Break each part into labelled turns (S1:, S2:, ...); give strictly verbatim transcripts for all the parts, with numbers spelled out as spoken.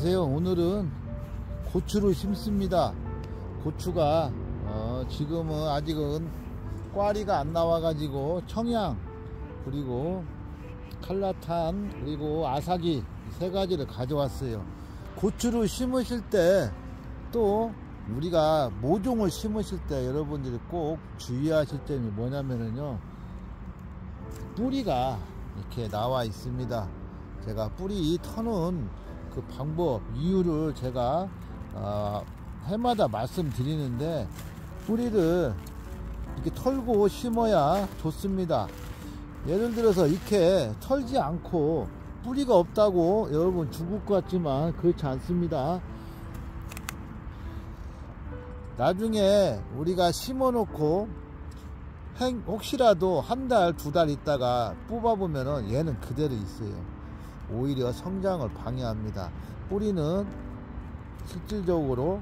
S1: 안녕하세요. 오늘은 고추를 심습니다. 고추가 어 지금은 아직은 꽈리가 안 나와 가지고 청양 그리고 칼라탄 그리고 아사기 세 가지를 가져왔어요. 고추를 심으실 때 또 우리가 모종을 심으실 때 여러분들이 꼭 주의하실 점이 뭐냐면요, 뿌리가 이렇게 나와 있습니다. 제가 뿌리 터는 그 방법, 이유를 제가 어, 해마다 말씀드리는데, 뿌리를 이렇게 털고 심어야 좋습니다. 예를 들어서 이렇게 털지 않고 뿌리가 없다고 여러분 죽을 것 같지만 그렇지 않습니다. 나중에 우리가 심어 놓고 혹시라도 한 달, 두 달 있다가 뽑아보면은 얘는 그대로 있어요. 오히려 성장을 방해합니다. 뿌리는 실질적으로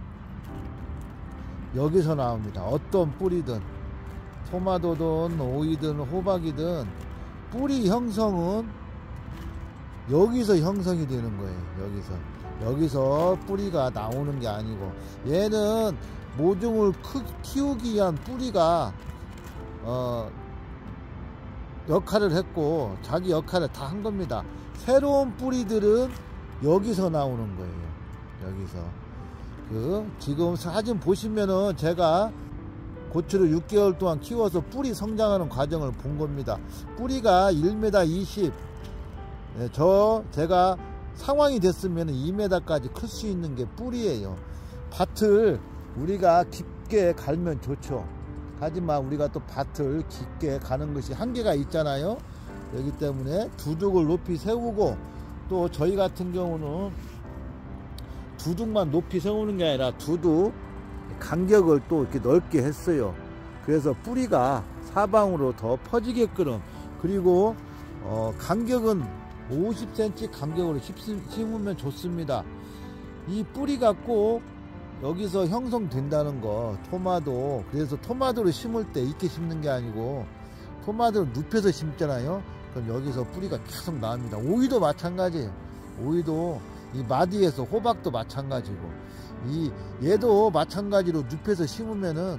S1: 여기서 나옵니다. 어떤 뿌리든, 토마토든 오이든 호박이든 뿌리 형성은 여기서 형성이 되는 거예요. 여기서 여기서 뿌리가 나오는 게 아니고, 얘는 모종을 키우기 위한 뿌리가 어 역할을 했고 자기 역할을 다 한 겁니다. 새로운 뿌리들은 여기서 나오는 거예요. 여기서 그 지금 사진 보시면은 제가 고추를 육 개월 동안 키워서 뿌리 성장하는 과정을 본 겁니다. 뿌리가 일 미터 이십, 네, 저 제가 상황이 됐으면 이 미터까지 클 수 있는 게 뿌리예요. 밭을 우리가 깊게 갈면 좋죠. 하지만 우리가 또 밭을 깊게 가는 것이 한계가 있잖아요. 그렇기 때문에 두둑을 높이 세우고, 또 저희 같은 경우는 두둑만 높이 세우는 게 아니라 두둑 간격을 또 이렇게 넓게 했어요. 그래서 뿌리가 사방으로 더 퍼지게끔, 그리고 어 간격은 오십 센티미터 간격으로 심으면 좋습니다. 이 뿌리가 꼭 여기서 형성된다는 거, 토마토, 그래서 토마토를 심을 때 이렇게 심는 게 아니고 토마토를 눕혀서 심잖아요. 그럼 여기서 뿌리가 계속 나옵니다. 오이도 마찬가지예요. 오이도 이 마디에서, 호박도 마찬가지고, 이 얘도 마찬가지로 눕혀서 심으면은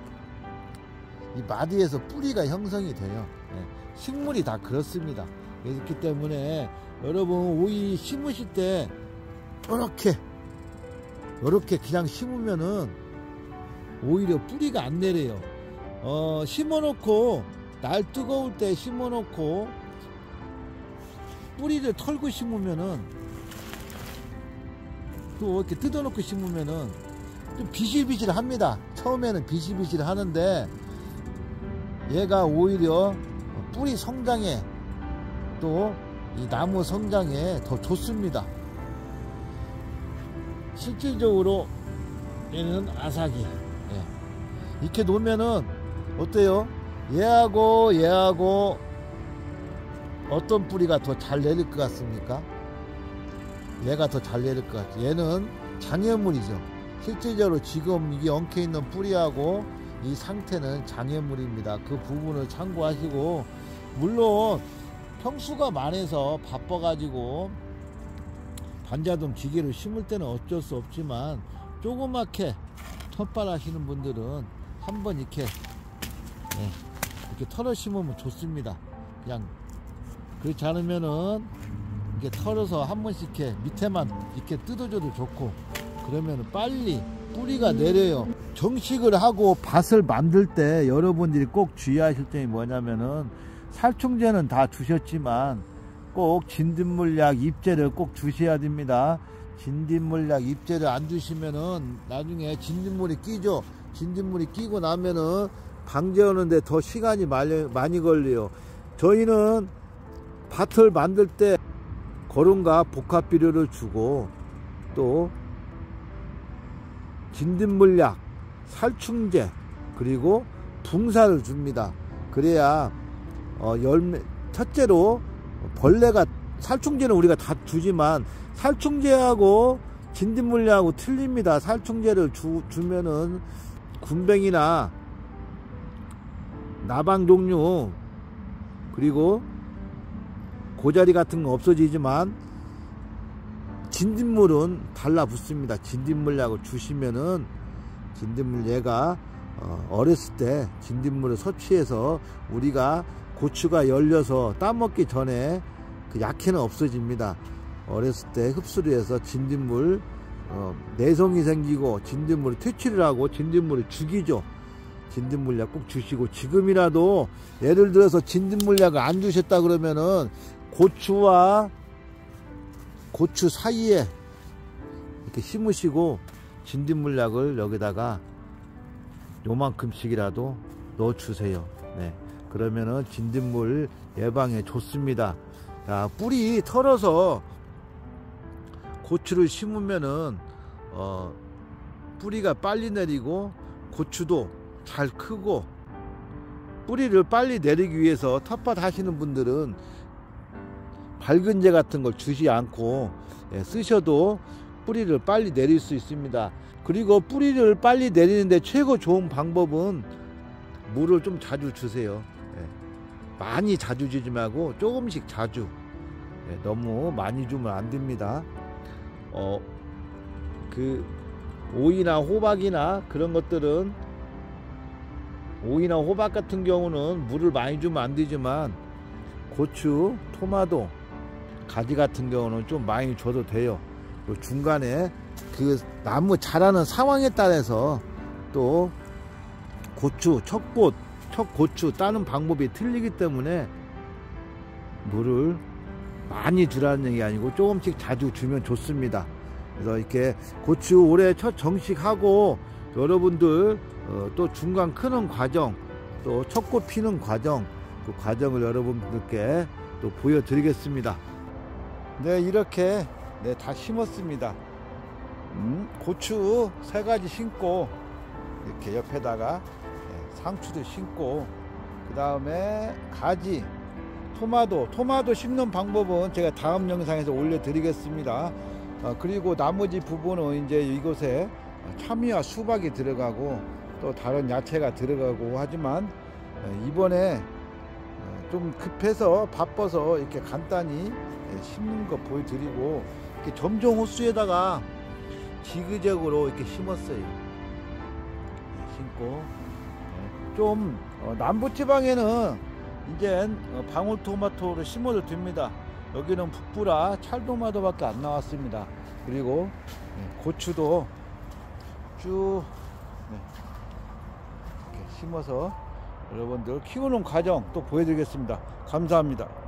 S1: 이 마디에서 뿌리가 형성이 돼요. 네. 식물이 다 그렇습니다. 그렇기 때문에 여러분 오이 심으실 때 이렇게 이렇게 그냥 심으면은 오히려 뿌리가 안 내려요. 어, 심어 놓고 날 뜨거울 때 심어 놓고 뿌리를 털고 심으면은, 또 이렇게 뜯어 놓고 심으면은 좀 비실비실 합니다. 처음에는 비실비실 하는데 얘가 오히려 뿌리 성장에, 또 이 나무 성장에 더 좋습니다. 실질적으로 얘는 아사기, 예. 이렇게 놓으면은 어때요? 얘하고 얘하고 어떤 뿌리가 더 잘 내릴 것 같습니까? 얘가 더 잘 내릴 것 같아요. 얘는 장애물이죠. 실질적으로 지금 이게 엉켜 있는 뿌리하고 이 상태는 장애물입니다. 그 부분을 참고하시고, 물론 평수가 많아서 바빠가지고 반자동 기계로 심을 때는 어쩔 수 없지만, 조그맣게 텃밭 하시는 분들은 한번 이렇게 네, 이렇게 털어 심으면 좋습니다. 그냥 그렇지 않으면은 이렇게 털어서 한 번씩 이렇게 밑에만 이렇게 뜯어줘도 좋고, 그러면 빨리 뿌리가 내려요. 정식을 하고 밭을 만들 때 여러분들이 꼭 주의하실 점이 뭐냐면은, 살충제는 다 주셨지만 꼭 진딧물약, 잎제를 꼭 주셔야 됩니다. 진딧물약, 잎제를 안 주시면은 나중에 진딧물이 끼죠. 진딧물이 끼고 나면은 방제하는데 더 시간이 많이 걸려요. 저희는 밭을 만들 때 거름과 복합비료를 주고, 또 진딧물약, 살충제, 그리고 붕사를 줍니다. 그래야 어 열매, 첫째로 벌레가, 살충제는 우리가 다 주지만 살충제하고 진딧물약하고 틀립니다. 살충제를 주, 주면은 군뱅이나 나방 종류, 그리고 고자리 같은 거 없어지지만 진딧물은 달라붙습니다. 진딧물약을 주시면은 진딧물 얘가 어, 어렸을 때 진딧물을 섭취해서 우리가 고추가 열려서 따먹기 전에 그 약해는 없어집니다. 어렸을 때 흡수를 해서 진딧물 어, 내성이 생기고 진딧물을 퇴치를 하고 진딧물을 죽이죠. 진딧물약 꼭 주시고, 지금이라도 예를 들어서 진딧물약을 안 주셨다 그러면은 고추와 고추 사이에 이렇게 심으시고 진딧물약을 여기다가 요만큼씩이라도 넣어 주세요. 네. 그러면은 진딧물 예방에 좋습니다. 자, 뿌리 털어서 고추를 심으면은 어, 뿌리가 빨리 내리고 고추도 잘 크고, 뿌리를 빨리 내리기 위해서 텃밭 하시는 분들은 밝은제 같은 걸 주지 않고 예, 쓰셔도 뿌리를 빨리 내릴 수 있습니다. 그리고 뿌리를 빨리 내리는데 최고 좋은 방법은 물을 좀 자주 주세요. 예, 많이 자주 주지 말고 조금씩 자주. 예, 너무 많이 주면 안 됩니다. 어, 그 오이나 호박이나 그런 것들은, 오이나 호박 같은 경우는 물을 많이 주면 안 되지만 고추, 토마토, 가지 같은 경우는 좀 많이 줘도 돼요. 중간에 그 나무 자라는 상황에 따라서 또 고추, 척꽃, 척고추 따는 방법이 틀리기 때문에 물을 많이 주라는 얘기 아니고 조금씩 자주 주면 좋습니다. 그래서 이렇게 고추 올해 첫 정식하고 여러분들 어, 또 중간 크는 과정, 또 척꽃 피는 과정, 그 과정을 여러분들께 또 보여드리겠습니다. 네, 이렇게 네, 다 심었습니다. 음, 고추 세 가지 심고, 이렇게 옆에다가 네, 상추도 심고, 그 다음에 가지, 토마토, 토마토 심는 방법은 제가 다음 영상에서 올려드리겠습니다. 어, 그리고 나머지 부분은 이제 이곳에 참이와 수박이 들어가고 또 다른 야채가 들어가고 하지만 이번에 좀 급해서 바빠서 이렇게 간단히 심는 거 보여드리고, 이렇게 점종 호수에다가 지그재그로 이렇게 심었어요. 심고 좀 남부지방에는 이제 방울토마토를 심어도 됩니다. 여기는 북부라 찰토마토밖에 안 나왔습니다. 그리고 고추도 쭉 이렇게 심어서 여러분들 키우는 과정 또 보여드리겠습니다. 감사합니다.